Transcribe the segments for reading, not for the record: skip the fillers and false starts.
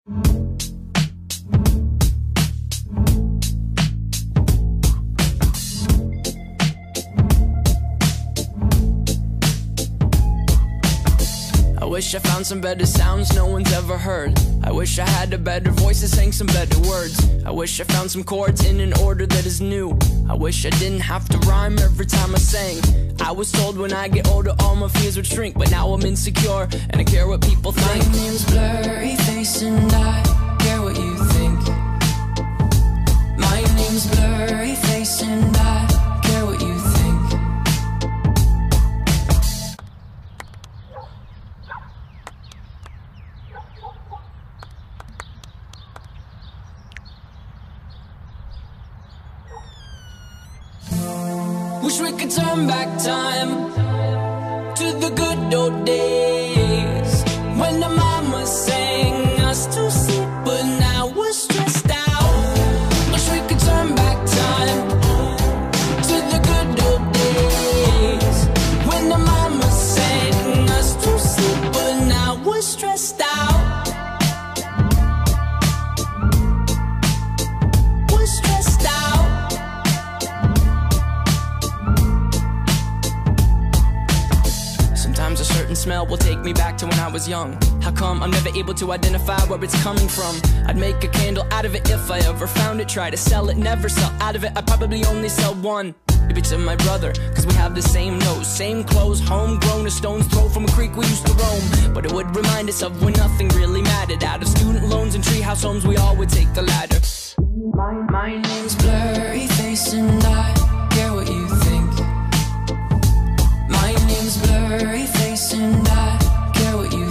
I wish I found some better sounds no one's ever heard. I wish I had a better voice that sang some better words. I wish I found some chords in an order that is new. I wish I didn't have to rhyme every time I sang. I was told when I get older all my fears would shrink, but now I'm insecure and I care what people think. My name's Blurry Face and I care what you think. My name's Blurry Face and I care what you think. Wish we could turn back time to the good old days when the mama sang us to sleep, but now we're stressed out. Wish we could turn back time to the good old days when the mama sang us to sleep, but now we're stressed out. We're stressed out. Sometimes a certain smell will take me back to when I was young. How come I'm never able to identify where it's coming from? I'd make a candle out of it if I ever found it. Try to sell it, never sell out of it. I'd probably only sell one. Maybe to my brother, cause we have the same nose, same clothes, homegrown, a stone's throw from a creek we used to roam. But it would remind us of when nothing really mattered. Out of student loans and treehouse homes, we all would take the ladder. My name's Blurry Face and I care what you think. My name's Blurry Face and I care what you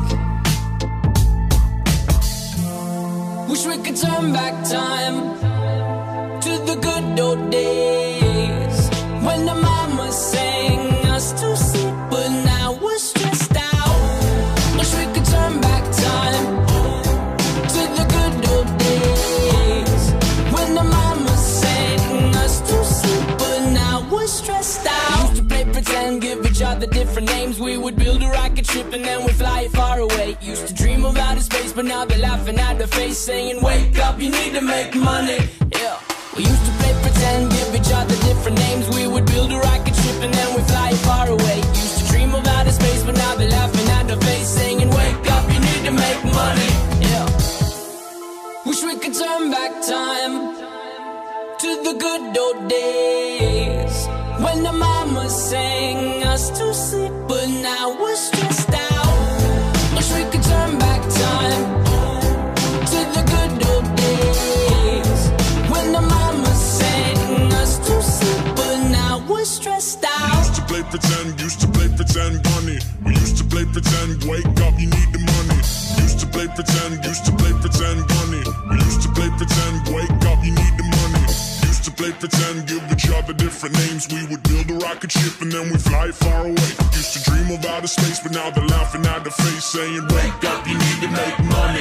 think. Wish we could turn back time to the good old days when the mama sang us to sleep, but now we're stressed out. Wish we could turn back time to the good old days when the mama sang us to sleep, but now we're stressed out. Used to play pretend, give each other different names. We would build a rocket ship and then we'd fly it far away. Used to dream of outer space, but now they're laughing at the face, saying wake up, you need to make money. Yeah. We used to play pretend, give each other different names. We would build a rocket ship and then we'd fly it far away. Used to dream of outer space, but now they're laughing at the face, saying wake up, you need to make money. Yeah. Wish we could turn back time to the good old days when the mama sang us to sleep, but now we're stressed out. Wish we could turn back time to the good old days when the mama sang us to sleep, but now we're stressed out. Used to play pretend, bunny. We used to play pretend, wake up, you need the money. Used to play pretend, bunny. We used to play pretend, wake up, you need the money. Used to play pretend, give each other different names. We would build a rocket ship and then we fly far away. Used to dream of outer space, but now they're laughing at the face, saying wake up, you need to make money.